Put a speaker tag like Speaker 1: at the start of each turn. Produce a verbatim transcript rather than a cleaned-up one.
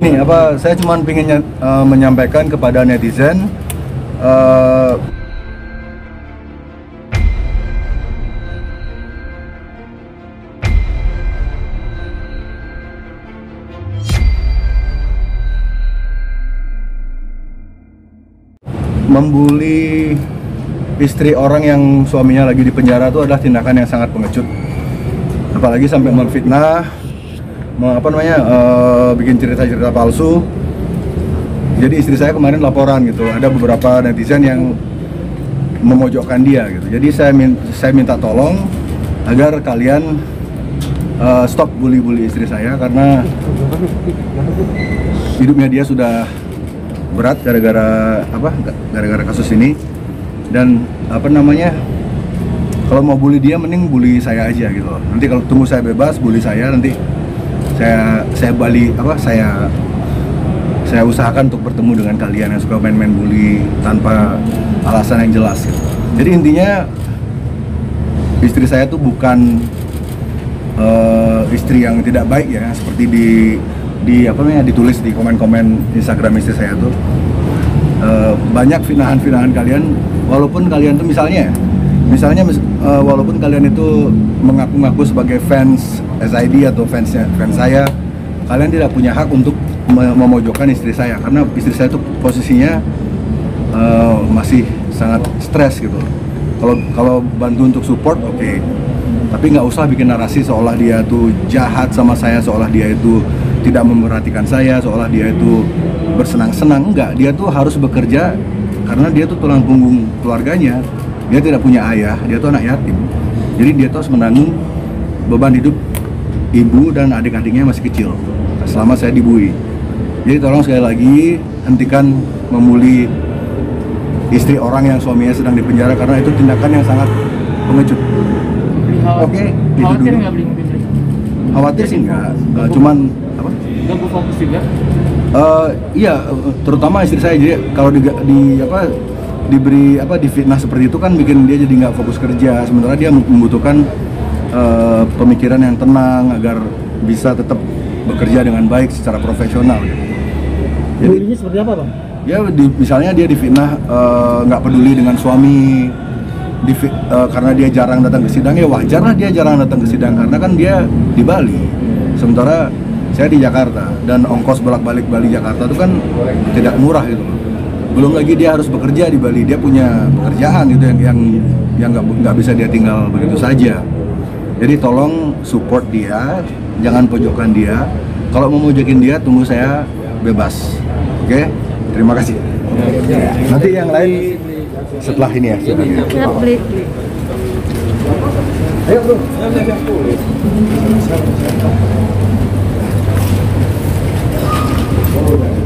Speaker 1: Nih apa, saya cuma ingin uh, menyampaikan kepada netizen uh, membuli istri orang yang suaminya lagi di penjara itu adalah tindakan yang sangat pengecut, apalagi sampai memfitnah, apa namanya, uh, bikin cerita-cerita palsu. Jadi istri saya kemarin laporan gitu, ada beberapa netizen yang memojokkan dia gitu. Jadi saya minta, saya minta tolong agar kalian uh, stop bully-bully istri saya, karena hidupnya dia sudah berat gara-gara apa? Gara-gara kasus ini. Dan apa namanya, kalau mau bully dia mending bully saya aja gitu. Nanti kalau tunggu saya bebas, bully saya, nanti saya saya balik apa saya saya usahakan untuk bertemu dengan kalian yang suka main-main bully tanpa alasan yang jelas gitu. Jadi intinya istri saya tuh bukan uh, istri yang tidak baik ya, seperti di di apa namanya ditulis di komen-komen Instagram istri saya tuh uh, banyak fitnahan-fitnahan kalian, walaupun kalian tuh misalnya misalnya uh, walaupun kalian itu mengaku-ngaku sebagai fans S I D atau fansnya fans saya, kalian tidak punya hak untuk memojokkan istri saya, karena istri saya itu posisinya uh, masih sangat stres gitu. Kalau kalau bantu untuk support oke, okay. Tapi nggak usah bikin narasi seolah dia tuh jahat sama saya, seolah dia itu tidak memperhatikan saya, seolah dia itu bersenang-senang. Enggak, dia tuh harus bekerja karena dia tuh tulang punggung keluarganya. Dia tidak punya ayah, dia tuh anak yatim. Jadi dia tuh harus menanggung beban hidup ibu dan adik-adiknya masih kecil selama saya dibui. Jadi tolong sekali lagi hentikan membuli istri orang yang suaminya sedang dipenjara, karena itu tindakan yang sangat pengecut. Oke, okay, itu
Speaker 2: khawatir
Speaker 1: dulu.
Speaker 2: Nggak beli mobil?
Speaker 1: Khawatir sih enggak, uh, cuman apa?
Speaker 2: Ganggu fokus juga?
Speaker 1: Uh, iya, terutama istri saya. Jadi kalau di, di apa diberi apa difitnah seperti itu kan bikin dia jadi nggak fokus kerja, sementara dia membutuhkan uh, pemikiran yang tenang agar bisa tetap bekerja dengan baik secara profesional gitu. Jadi
Speaker 3: bulinya seperti apa, Bang?
Speaker 1: Ya di, misalnya dia difitnah nggak uh, peduli dengan suami, di, uh, karena dia jarang datang ke sidang, ya wajar lah dia jarang datang ke sidang karena kan dia di Bali, sementara saya di Jakarta dan ongkos bolak-balik Bali Jakarta itu kan tidak murah gitu loh. Belum lagi dia harus bekerja di Bali, dia punya pekerjaan gitu yang yang yang nggak nggak bisa dia tinggal begitu saja. Jadi tolong support dia, jangan pojokkan dia. Kalau mau mojokin dia, tunggu saya bebas. Oke, terima kasih. Nanti yang lain setelah ini ya.
Speaker 4: Kita beli.
Speaker 1: Ayo bro.